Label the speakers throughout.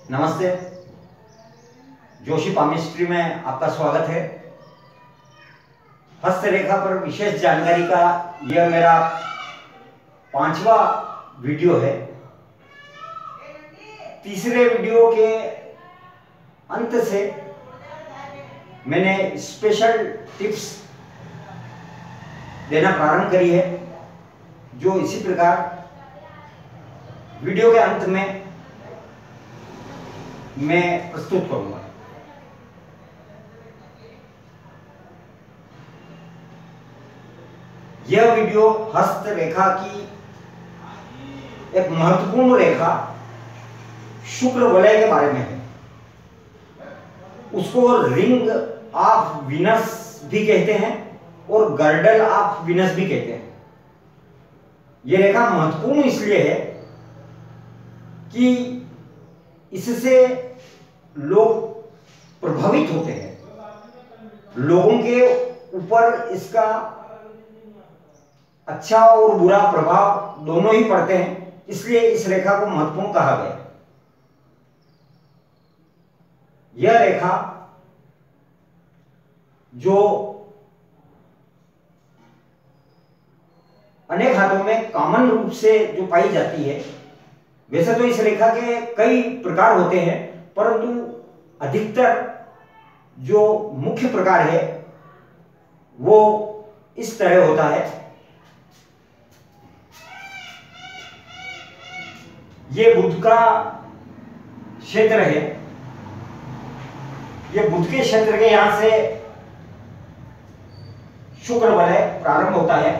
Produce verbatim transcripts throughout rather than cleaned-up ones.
Speaker 1: नमस्ते, जोशी पामिस्ट्री में आपका स्वागत है। हस्तरेखा पर विशेष जानकारी का यह मेरा पांचवा वीडियो है। तीसरे वीडियो के अंत से मैंने स्पेशल टिप्स देना प्रारंभ करी है, जो इसी प्रकार वीडियो के अंत में मैं प्रस्तुत करूंगा। यह वीडियो हस्तरेखा की एक महत्वपूर्ण रेखा शुक्र वलय के बारे में है। उसको रिंग ऑफ वीनस भी कहते हैं और गर्डल ऑफ वीनस भी कहते हैं। यह रेखा महत्वपूर्ण इसलिए है कि इससे लोग प्रभावित होते हैं, लोगों के ऊपर इसका अच्छा और बुरा प्रभाव दोनों ही पड़ते हैं, इसलिए इस रेखा को महत्वपूर्ण कहा गया। यह रेखा जो अनेक हाथों में कॉमन रूप से जो पाई जाती है, वैसे तो इस रेखा के कई प्रकार होते हैं, परंतु अधिकतर जो मुख्य प्रकार है वो इस तरह होता है। ये बुध का क्षेत्र है। ये बुध के क्षेत्र के यहां से शुक्र वलय प्रारंभ होता है।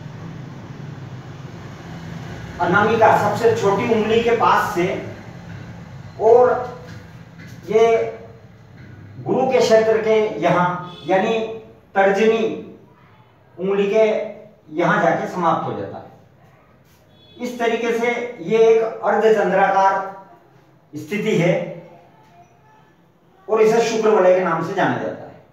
Speaker 1: अनामिका सबसे छोटी उंगली के पास से, और ये गुरु के क्षेत्र के यहां यानी तर्जनी उंगली के यहां जाके समाप्त हो जाता है। इस तरीके से ये एक अर्धचंद्राकार स्थिति है और इसे शुक्र वलय के नाम से जाना जाता है।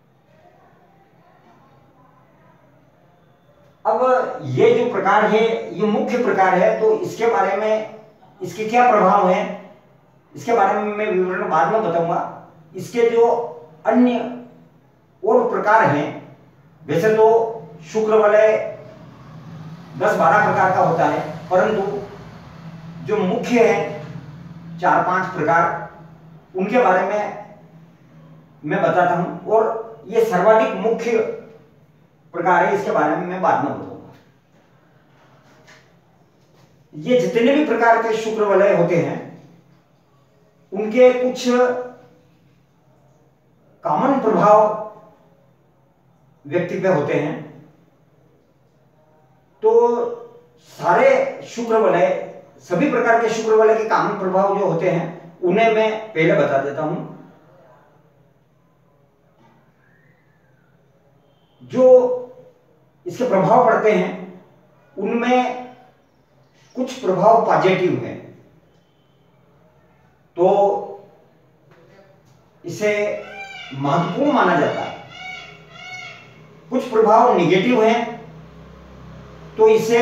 Speaker 1: अब ये जो प्रकार है ये मुख्य प्रकार है, तो इसके बारे में इसके क्या प्रभाव है इसके बारे में मैं विवरण बाद में बताऊंगा। इसके जो अन्य और प्रकार हैं, वैसे तो शुक्र वलय दस बारह प्रकार का होता है, परंतु जो मुख्य है चार पांच प्रकार, उनके बारे में मैं बताता हूं, और ये सर्वाधिक मुख्य प्रकार है, इसके बारे में मैं बाद में बताऊंगा। ये जितने भी प्रकार के शुक्र वलय होते हैं उनके कुछ कॉमन प्रभाव व्यक्ति पे होते हैं। तो सारे शुक्र वलय, सभी प्रकार के शुक्र वलय के कॉमन प्रभाव जो होते हैं उन्हें मैं पहले बता देता हूं। जो इसके प्रभाव पड़ते हैं उनमें कुछ प्रभाव पॉजिटिव हैं, तो इसे महत्वपूर्ण माना जाता है। कुछ प्रभाव निगेटिव हैं, तो इसे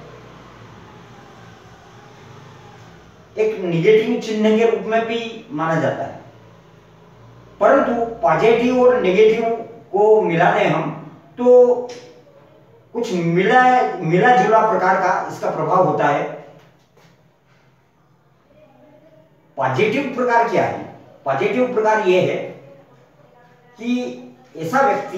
Speaker 1: एक निगेटिव चिन्ह के रूप में भी माना जाता है। परंतु पॉजिटिव और नेगेटिव को मिला दें हम तो कुछ मिला मिला जुला प्रकार का इसका प्रभाव होता है। पॉजिटिव प्रकार क्या है? पॉजिटिव प्रकार यह है कि ऐसा व्यक्ति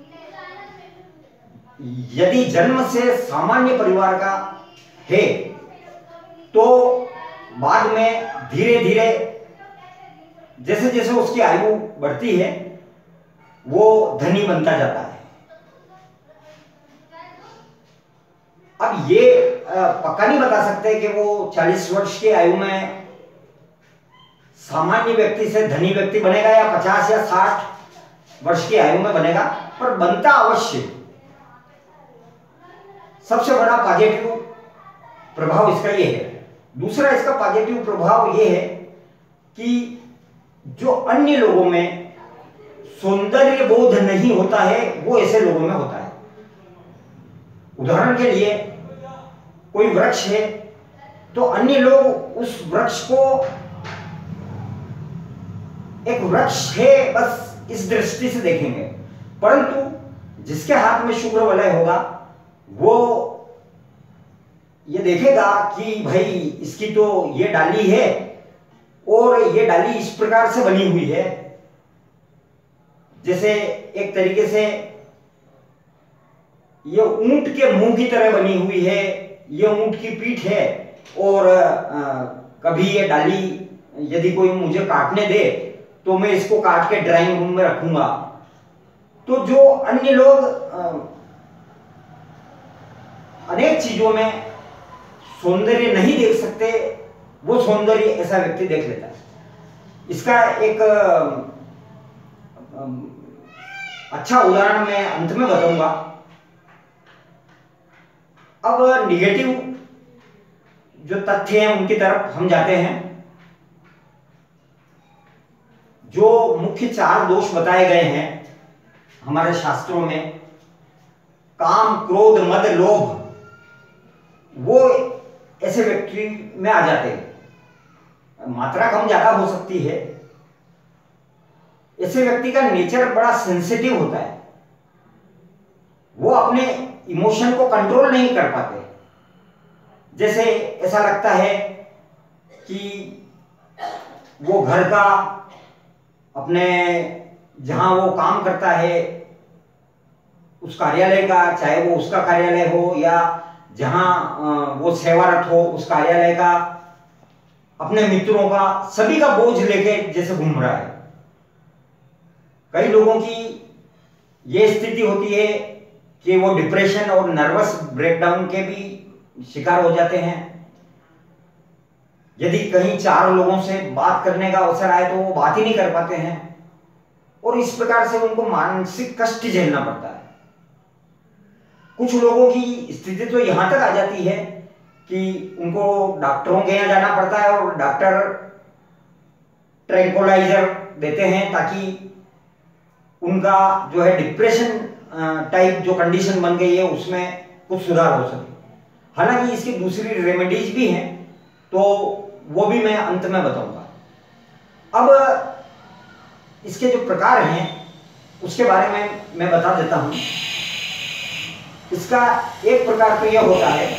Speaker 1: यदि जन्म से सामान्य परिवार का है तो बाद में धीरे धीरे जैसे जैसे उसकी आयु बढ़ती है वो धनी बनता जाता है। अब ये पक्का नहीं बता सकते कि वो चालीस वर्ष की आयु में सामान्य व्यक्ति से धनी व्यक्ति बनेगा या पचास या साठ वर्ष की आयु में बनेगा, पर बनता अवश्य। सबसे बड़ा पॉजिटिव प्रभाव इसका ये है। दूसरा इसका पॉजिटिव प्रभाव ये है कि जो अन्य लोगों में सौंदर्य बोध नहीं होता है वो ऐसे लोगों में होता है। उदाहरण के लिए कोई वृक्ष है तो अन्य लोग उस वृक्ष को एक वृक्ष है, बस इस दृष्टि से देखेंगे। परंतु जिसके हाथ में शुक्र वलय होगा वो ये देखेगा कि भाई इसकी तो ये डाली है और ये डाली इस प्रकार से बनी हुई है, जैसे एक तरीके से ये ऊंट के मुंह की तरह बनी हुई है, ये ऊंट की पीठ है और आ, कभी ये डाली यदि कोई मुझे काटने दे तो मैं इसको काट के ड्राइंग रूम में रखूंगा। तो जो अन्य लोग आ, अनेक चीजों में सौंदर्य नहीं देख सकते, वो सौंदर्य ऐसा व्यक्ति देख लेता है। इसका एक अच्छा उदाहरण मैं अंत में बताऊंगा। अब निगेटिव जो तथ्य हैं उनकी तरफ हम जाते हैं। जो मुख्य चार दोष बताए गए हैं हमारे शास्त्रों में, काम, क्रोध, मद, लोभ, वो ऐसे व्यक्ति में आ जाते हैं। मात्रा कम ज्यादा हो सकती है। ऐसे व्यक्ति का नेचर बड़ा सेंसिटिव होता है, वो अपने इमोशन को कंट्रोल नहीं कर पाते। जैसे ऐसा लगता है कि वो घर का, अपने जहां वो काम करता है उस कार्यालय का, चाहे वो उसका कार्यालय हो या जहां वो सेवारत हो उस कार्यालय का, अपने मित्रों का, सभी का बोझ लेके जैसे घूम रहा है। कई लोगों की ये स्थिति होती है कि वो डिप्रेशन और नर्वस ब्रेकडाउन के भी शिकार हो जाते हैं। यदि कहीं चार लोगों से बात करने का अवसर आए तो वो बात ही नहीं कर पाते हैं और इस प्रकार से उनको मानसिक कष्ट झेलना पड़ता है। कुछ लोगों की स्थिति तो यहां तक आ जाती है कि उनको डॉक्टरों के यहाँ जाना पड़ता है और डॉक्टर ट्रैंक्विलाइजर देते हैं ताकि उनका जो है डिप्रेशन टाइप जो कंडीशन बन गई है उसमें कुछ सुधार हो सके। हालांकि इसकी दूसरी रेमेडीज भी हैं, तो वो भी मैं अंत में बताऊंगा। अब इसके जो प्रकार हैं उसके बारे में मैं बता देता हूं। इसका एक प्रकार तो यह होता है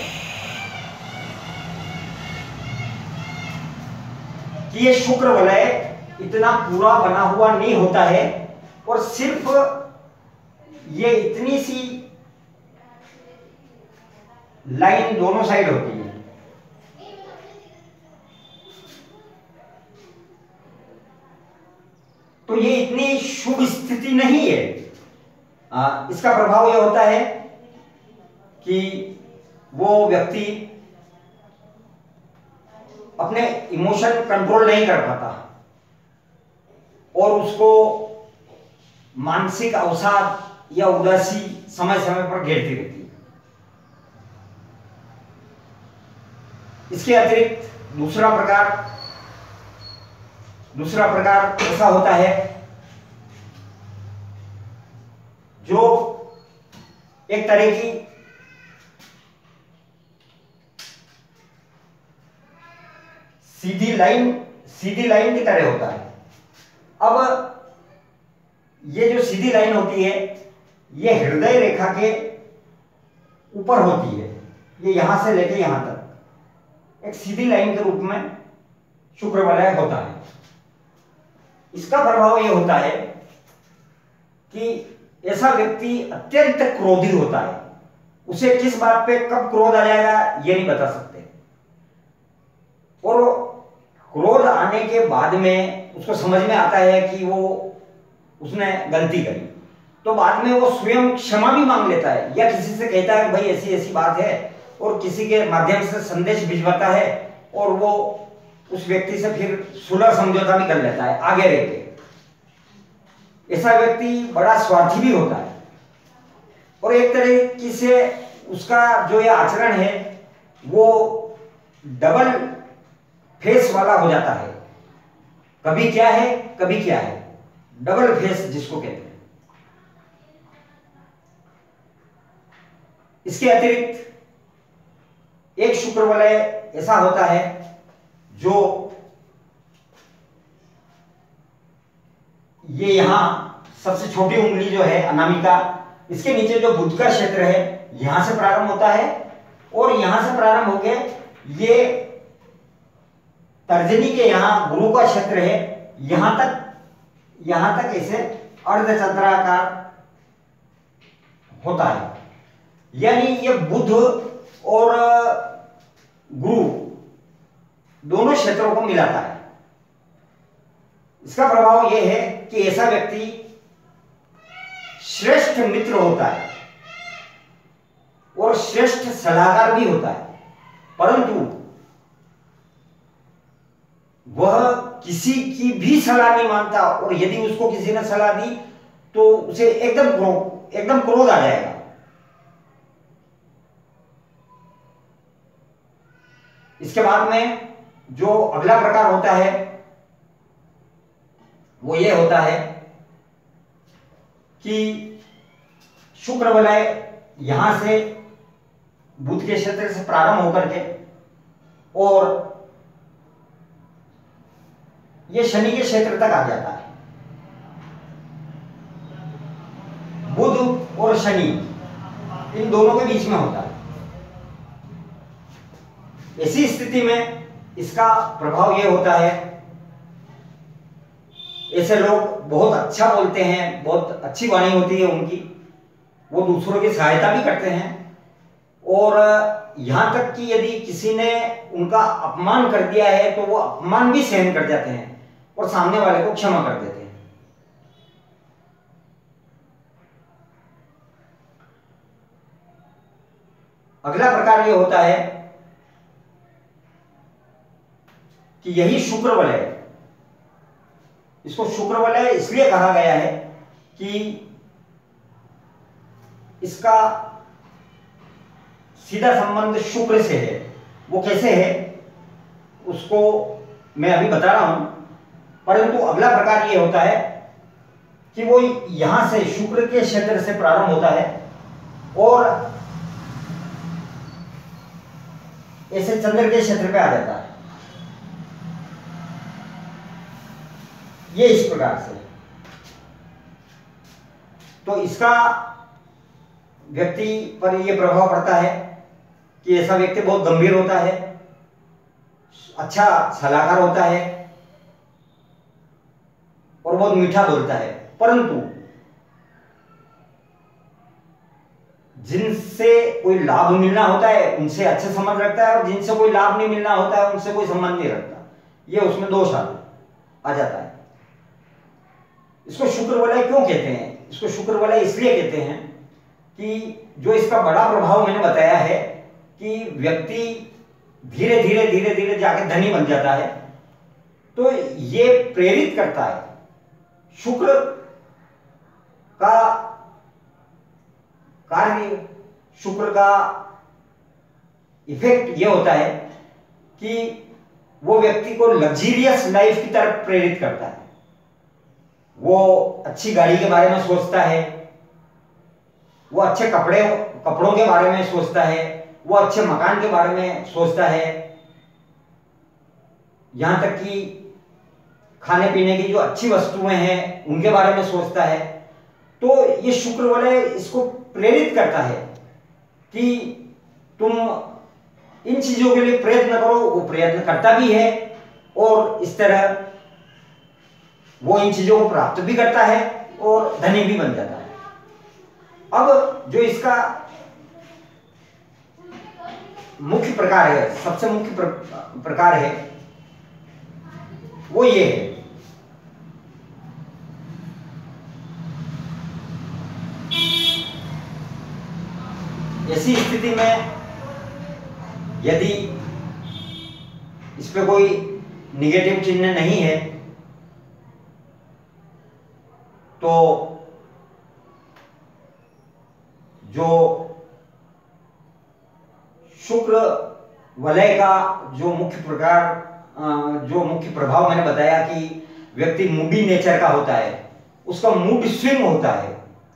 Speaker 1: कि ये शुक्र वलय इतना पूरा बना हुआ नहीं होता है और सिर्फ ये इतनी सी लाइन दोनों साइड होती है। तो ये इतनी शुभ स्थिति नहीं है। आ, इसका प्रभाव यह होता है कि वो व्यक्ति अपने इमोशन कंट्रोल नहीं कर पाता और उसको मानसिक अवसाद या उदासी समय समय पर घेरती रहती है। इसके अतिरिक्त दूसरा प्रकार दूसरा प्रकार ऐसा होता है जो एक तरह की सीधी लाइन सीधी लाइन की तरह होता है। अब ये जो सीधी लाइन होती है ये हृदय रेखा के ऊपर होती है, ये यहां से लेके यहां तक एक सीधी लाइन के रूप में शुक्र वलय होता है। इसका प्रभाव यह होता है कि ऐसा व्यक्ति अत्यंत क्रोधी होता है। उसे किस बात पे कब क्रोध आ जाएगा ये नहीं बता सकते और क्रोध आने के बाद में उसको समझ में आता है कि वो उसने गलती करी, तो बाद में वो स्वयं क्षमा भी मांग लेता है या किसी से कहता है भाई ऐसी ऐसी बात है और किसी के माध्यम से संदेश भिजवाता है और वो उस व्यक्ति से फिर सुलह समझौता भी कर लेता है आगे रह के। ऐसा व्यक्ति बड़ा स्वार्थी भी होता है और एक तरीके से उसका जो ये आचरण है वो डबल फेस वाला हो जाता है। कभी क्या है कभी क्या है, डबल फेस जिसको कहते हैं। इसके अतिरिक्त एक शुक्र वलय ऐसा होता है जो ये यहाँ सबसे छोटी उंगली जो है अनामिका, इसके नीचे जो बुध का क्षेत्र है यहां से प्रारंभ होता है और यहां से प्रारंभ होके ये तर्जनी के यहाँ गुरु का क्षेत्र है, यहां तक यहां तक इसे अर्धचंद्राकार होता है। यानी ये बुध और गुरु दोनों क्षेत्रों को मिलाता है। इसका प्रभाव यह है कि ऐसा व्यक्ति श्रेष्ठ मित्र होता है और श्रेष्ठ सलाहकार भी होता है, परंतु वह किसी की भी सलाह नहीं मानता और यदि उसको किसी ने सलाह दी तो उसे एकदम क्रोध एकदम क्रोध आ जाएगा। इसके बाद में जो अगला प्रकार होता है वो ये होता है कि शुक्र वलय यहां से बुध के क्षेत्र से प्रारंभ होकर के और ये शनि के क्षेत्र तक आ जाता है। बुध और शनि इन दोनों के बीच में होता है। ऐसी स्थिति में इसका प्रभाव यह होता है, ऐसे लोग बहुत अच्छा बोलते हैं, बहुत अच्छी वाणी होती है उनकी, वो दूसरों की सहायता भी करते हैं और यहां तक कि यदि किसी ने उनका अपमान कर दिया है तो वो अपमान भी सहन कर जाते हैं और सामने वाले को क्षमा कर देते हैं। अगला प्रकार ये होता है कि यही शुक्र वलय, इसको शुक्र वलय इसलिए कहा गया है कि इसका सीधा संबंध शुक्र से है। वो कैसे है उसको मैं अभी बता रहा हूं, परंतु अगला प्रकार ये होता है कि वो यहां से शुक्र के क्षेत्र से प्रारंभ होता है और ऐसे चंद्र के क्षेत्र पे आ जाता है। ये इस प्रकार से, तो इसका व्यक्ति पर यह प्रभाव पड़ता है कि ऐसा व्यक्ति बहुत गंभीर होता है, अच्छा सलाहकार होता है और बहुत मीठा बोलता है, परंतु जिनसे कोई लाभ मिलना होता है उनसे अच्छे संबंध रखता है और जिनसे कोई लाभ नहीं मिलना होता है उनसे कोई संबंध नहीं रखता। ये उसमें दोष आ जाता है। इसको शुक्र वलय क्यों कहते हैं? इसको शुक्र वलय इसलिए कहते हैं कि जो इसका बड़ा प्रभाव मैंने बताया है कि व्यक्ति धीरे धीरे धीरे धीरे जाके धनी बन जाता है, तो ये प्रेरित करता है। शुक्र का कार्य, शुक्र का इफेक्ट ये होता है कि वो व्यक्ति को लग्जरियस लाइफ की तरफ प्रेरित करता है। वो अच्छी गाड़ी के बारे में सोचता है, वो अच्छे कपड़े कपड़ों के बारे में सोचता है, वो अच्छे मकान के बारे में सोचता है, यहां तक कि खाने पीने की जो अच्छी वस्तुएं हैं उनके बारे में सोचता है। तो ये शुक्र वलय इसको प्रेरित करता है कि तुम इन चीजों के लिए प्रयत्न करो। वो प्रयत्न करता भी है और इस तरह वो इन चीजों को प्राप्त भी करता है और धनी भी बन जाता है। अब जो इसका मुख्य प्रकार है, सबसे मुख्य प्र, प्रकार है वो ये है ऐसी स्थिति में यदि इस पे कोई निगेटिव चिन्ह नहीं है तो जो शुक्र वलय का जो मुख्य प्रकार जो मुख्य प्रभाव मैंने बताया कि व्यक्ति मूडी नेचर का होता है, उसका मूड स्विंग होता है।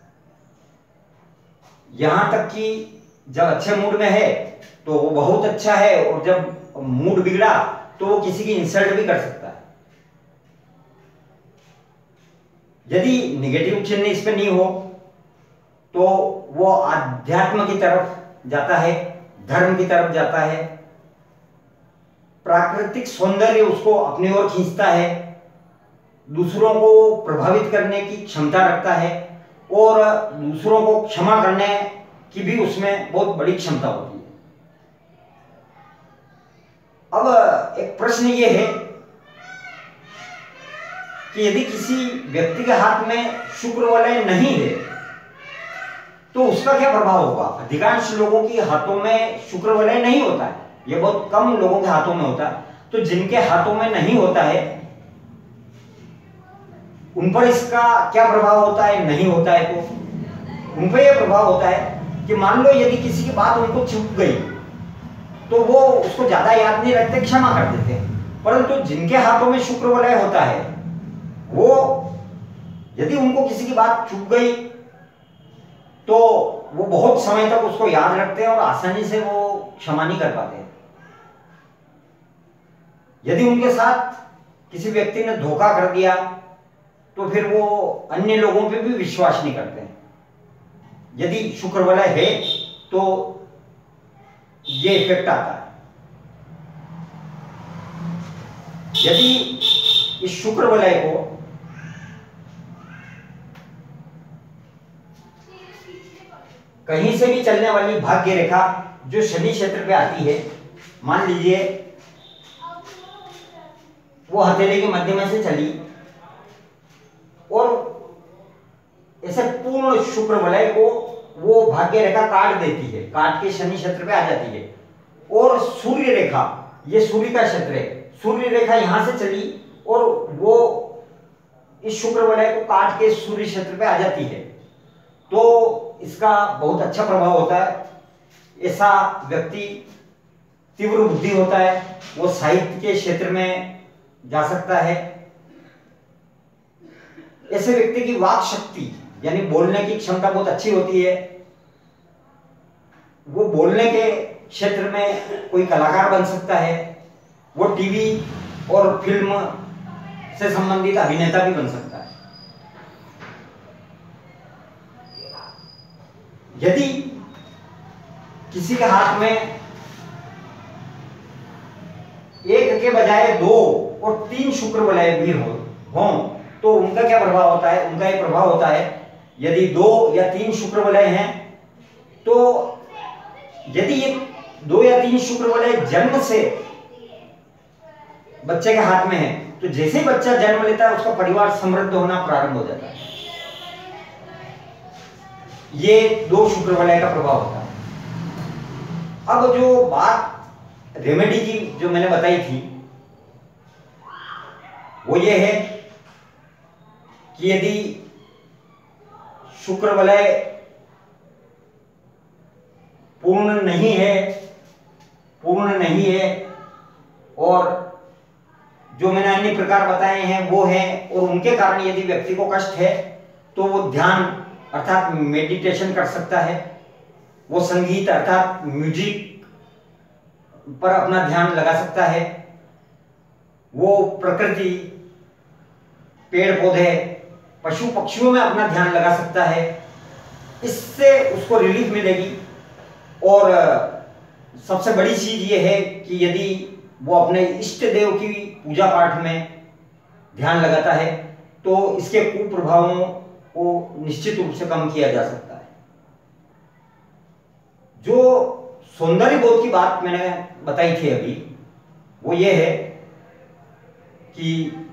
Speaker 1: यहां तक कि जब अच्छे मूड में है तो वो बहुत अच्छा है और जब मूड बिगड़ा तो वो किसी की इंसल्ट भी कर सकता है। यदि निगेटिव चिन्ह इस पे नहीं हो तो वो आध्यात्म की तरफ जाता है, धर्म की तरफ जाता है, प्राकृतिक सौंदर्य उसको अपनी ओर खींचता है, दूसरों को प्रभावित करने की क्षमता रखता है और दूसरों को क्षमा करने की भी उसमें बहुत बड़ी क्षमता होती है। अब एक प्रश्न ये है कि यदि किसी व्यक्ति के हाथ में शुक्र वलय नहीं है तो उसका क्या प्रभाव होगा? अधिकांश लोगों के हाथों में शुक्र वलय नहीं होता है, ये बहुत कम लोगों के हाथों में होता है। तो जिनके हाथों में नहीं होता है उन पर इसका क्या प्रभाव होता है? नहीं होता है तो उन पर यह प्रभाव होता है कि मान लो यदि किसी की बात उनको चुप गई तो वो उसको ज्यादा याद नहीं रखते, क्षमा कर देते हैं। परंतु जिनके हाथों में शुक्र वलय होता है वो यदि उनको किसी की बात चुप गई तो वो बहुत समय तक उसको याद रखते हैं और आसानी से वो क्षमा नहीं कर पाते। यदि उनके साथ किसी व्यक्ति ने धोखा कर दिया तो फिर वो अन्य लोगों पे भी विश्वास नहीं करते हैं। यदि शुक्र वलय है तो ये इफेक्ट आता है। यदि इस शुक्र वलय को कहीं से भी चलने वाली भाग्य रेखा जो शनि क्षेत्र पे आती है, मान लीजिए वो हथेली के मध्य में से चली और ऐसे पूर्ण शुक्र वलय को वो भाग्य रेखा काट देती है, काट के शनि क्षेत्र पे आ जाती है। और सूर्य रेखा, ये सूर्य का क्षेत्र है, सूर्य रेखा यहां से चली और वो इस शुक्र वलय को काट के सूर्य क्षेत्र पे आ जाती है तो इसका बहुत अच्छा प्रभाव होता है। ऐसा व्यक्ति तीव्र बुद्धि होता है, वो साहित्य के क्षेत्र में जा सकता है। ऐसे व्यक्ति की वाक शक्ति यानी बोलने की क्षमता बहुत अच्छी होती है। वो बोलने के क्षेत्र में कोई कलाकार बन सकता है, वो टीवी और फिल्म से संबंधित अभिनेता भी बन सकता है। यदि किसी के हाथ में एक के बजाय दो और तीन शुक्र वलय भी हो हों तो उनका क्या प्रभाव होता है? उनका ये प्रभाव होता है यदि दो या तीन शुक्र वलय हैं तो यदि ये दो या तीन शुक्र वलय जन्म से बच्चे के हाथ में है तो जैसे ही बच्चा जन्म लेता है उसका परिवार समृद्ध होना प्रारंभ हो जाता है। ये दो शुक्र वलय का प्रभाव होता है। अब जो बात रेमेडी की जो मैंने बताई थी वो ये है कि यदि शुक्र वलय पूर्ण नहीं है पूर्ण नहीं है और जो मैंने अन्य प्रकार बताए हैं वो हैं और उनके कारण यदि व्यक्ति को कष्ट है तो वो ध्यान अर्थात मेडिटेशन कर सकता है, वो संगीत अर्थात म्यूजिक पर अपना ध्यान लगा सकता है, वो प्रकृति पेड़ पौधे पशु पक्षियों में अपना ध्यान लगा सकता है। इससे उसको रिलीफ मिलेगी। और सबसे बड़ी चीज ये है कि यदि वो अपने इष्ट देव की पूजा पाठ में ध्यान लगाता है तो इसके कुप्रभावों को निश्चित रूप से कम किया जा सकता है। जो सौंदर्य बोध की बात मैंने बताई थी अभी वो ये है कि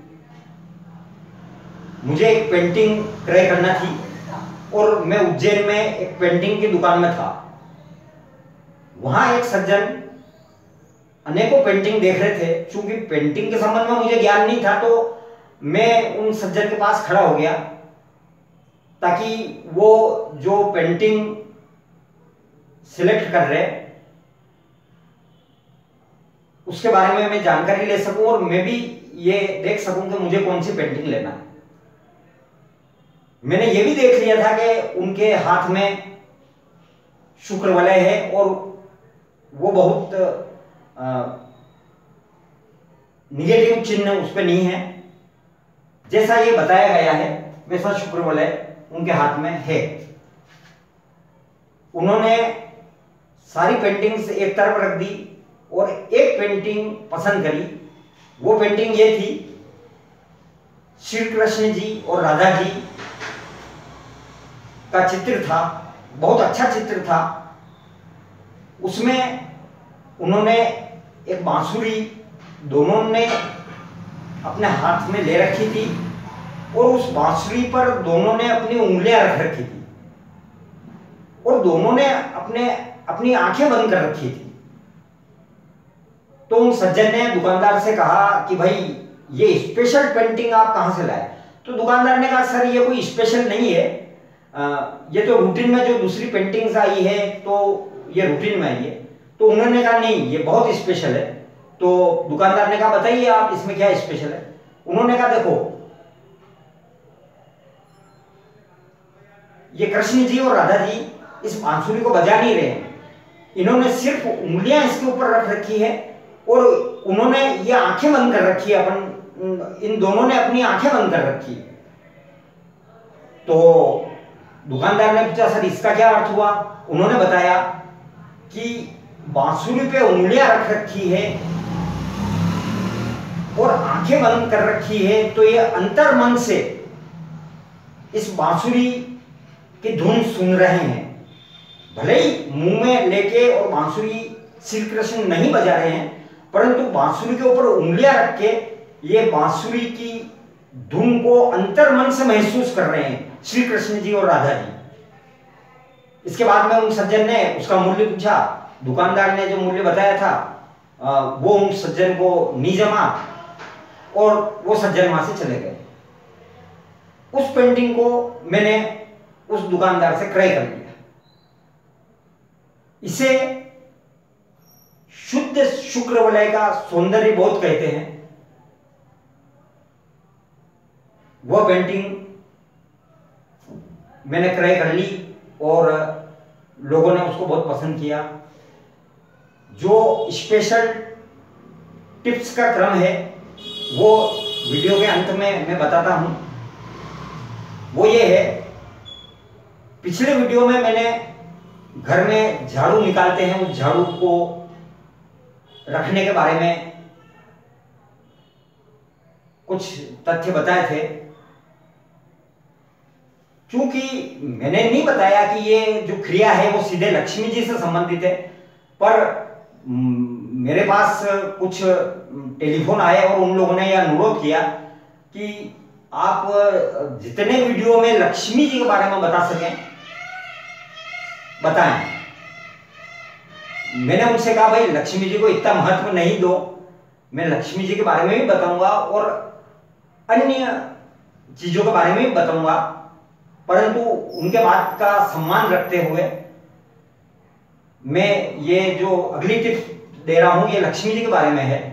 Speaker 1: मुझे एक पेंटिंग क्रय करना थी और मैं उज्जैन में एक पेंटिंग की दुकान में था। वहां एक सज्जन अनेकों पेंटिंग देख रहे थे। चूंकि पेंटिंग के संबंध में मुझे ज्ञान नहीं था तो मैं उन सज्जन के पास खड़ा हो गया ताकि वो जो पेंटिंग सिलेक्ट कर रहे उसके बारे में मैं जानकारी ले सकूं और मैं भी ये देख सकूं कि मुझे कौन सी पेंटिंग लेना है। मैंने ये भी देख लिया था कि उनके हाथ में शुक्र वलय है और वो बहुत निगेटिव चिन्ह उस पर नहीं है जैसा ये बताया गया है। विश्वास शुक्र वलय उनके हाथ में है। उन्होंने सारी पेंटिंग्स एक तरफ रख दी और एक पेंटिंग पसंद करी। वो पेंटिंग ये थी, श्री कृष्ण जी और राधा जी का चित्र था, बहुत अच्छा चित्र था। उसमें उन्होंने एक बांसुरी दोनों ने अपने हाथ में ले रखी थी और उस बांसुरी पर दोनों ने अपनी उंगलियां रख रखी थी और दोनों ने अपने अपनी आंखें बंद कर रखी थी। तो उन सज्जन ने दुकानदार से कहा कि भाई ये स्पेशल पेंटिंग आप कहां से लाए? तो दुकानदार ने कहा सर ये कोई स्पेशल नहीं है, आ, ये तो रूटीन में जो दूसरी पेंटिंग्स आई है तो ये रूटीन में आई है। तो उन्होंने कहा नहीं ये बहुत स्पेशल है। तो दुकानदार ने कहा बताइए आप इसमें क्या स्पेशल है? उन्होंने कहा देखो ये कृष्ण जी और राधा जी इस बांसुरी को बजा नहीं रहे हैं, इन्होंने सिर्फ उंगलियां इसके ऊपर रख रखी है और उन्होंने ये आंखें बंद कर रखी है, अपन इन दोनों ने अपनी आंखें बंद कर रखी है। तो दुकानदार ने पूछा सर इसका क्या अर्थ हुआ? उन्होंने बताया कि बांसुरी पे उंगलियां रख रखी है और आंखें बंद कर रखी है, तो ये अंतर मन से इस बांसुरी की धुन सुन रहे हैं। भले ही मुंह में लेके और बांसुरी श्री कृष्ण नहीं बजा रहे हैं, परंतु बांसुरी के ऊपर उंगलियां रख के ये बांसुरी की धुन को अंतर मन से महसूस कर रहे हैं श्री कृष्ण जी और राधा जी। इसके बाद में उन सज्जन ने उसका मूल्य पूछा। दुकानदार ने जो मूल्य बताया था वो उन सज्जन को नहीं जमा और वो सज्जन वहां से चले गए। उस पेंटिंग को मैंने उस दुकानदार से क्रय कर लिया। इसे शुद्ध शुक्र वलय का सौंदर्य बोध कहते हैं। वह पेंटिंग मैंने क्रय कर ली और लोगों ने उसको बहुत पसंद किया। जो स्पेशल टिप्स का क्रम है वो वीडियो के अंत में मैं बताता हूं। वो ये है, पिछले वीडियो में मैंने घर में झाड़ू निकालते हैं उस झाड़ू को रखने के बारे में कुछ तथ्य बताए थे। क्योंकि मैंने नहीं बताया कि ये जो क्रिया है वो सीधे लक्ष्मी जी से संबंधित है, पर मेरे पास कुछ टेलीफोन आए और उन लोगों ने यह अनुरोध किया कि आप जितने वीडियो में लक्ष्मी जी के बारे में बता सकें बताएं। मैंने उनसे कहा भाई लक्ष्मी जी को इतना महत्व नहीं दो, मैं लक्ष्मी जी के बारे में भी बताऊंगा और अन्य चीजों के बारे में भी बताऊंगा, परंतु उनके बात का सम्मान रखते हुए मैं ये जो अगली टिप्स दे रहा हूं ये लक्ष्मी जी के बारे में है।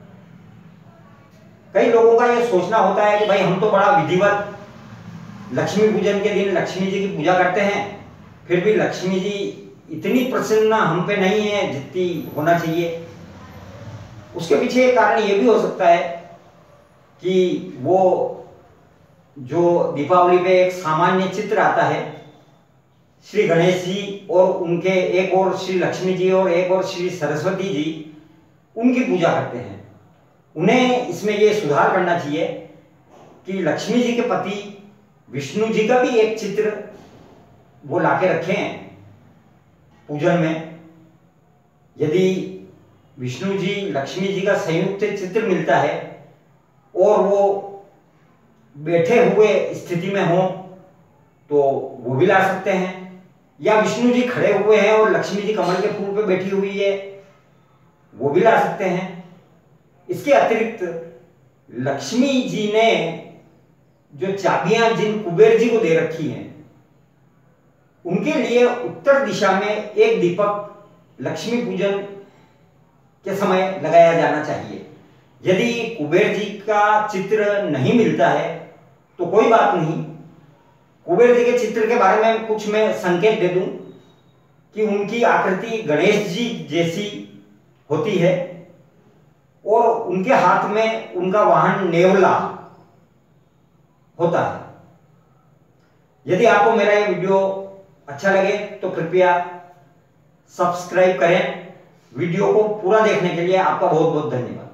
Speaker 1: कई लोगों का ये सोचना होता है कि भाई हम तो बड़ा विधिवत लक्ष्मी पूजन के दिन लक्ष्मी जी की पूजा करते हैं, फिर भी लक्ष्मी जी इतनी प्रसन्न हम पे नहीं है जितनी होना चाहिए। उसके पीछे एक कारण ये भी हो सकता है कि वो जो दीपावली पे एक सामान्य चित्र आता है श्री गणेश जी और उनके एक और श्री लक्ष्मी जी और एक और श्री सरस्वती जी, उनकी पूजा करते हैं। उन्हें इसमें ये सुधार करना चाहिए कि लक्ष्मी जी के पति विष्णु जी का भी एक चित्र वो लाके रखें पूजन में। यदि विष्णु जी लक्ष्मी जी का संयुक्त चित्र मिलता है और वो बैठे हुए स्थिति में हो तो वो भी ला सकते हैं, या विष्णु जी खड़े हुए हैं और लक्ष्मी जी कमल के फूल पे बैठी हुई है वो भी ला सकते हैं। इसके अतिरिक्त लक्ष्मी जी ने जो चाबियां जिन कुबेर जी को दे रखी हैं उनके लिए उत्तर दिशा में एक दीपक लक्ष्मी पूजन के समय लगाया जाना चाहिए। यदि कुबेर जी का चित्र नहीं मिलता है तो कोई बात नहीं, कुबेर जी के चित्र के बारे में कुछ मैं संकेत दे दूं कि उनकी आकृति गणेश जी जैसी होती है और उनके हाथ में उनका वाहन नेवला होता है। यदि आपको मेरा ये वीडियो अच्छा लगे तो कृपया सब्सक्राइब करें। वीडियो को पूरा देखने के लिए आपका बहुत बहुत धन्यवाद।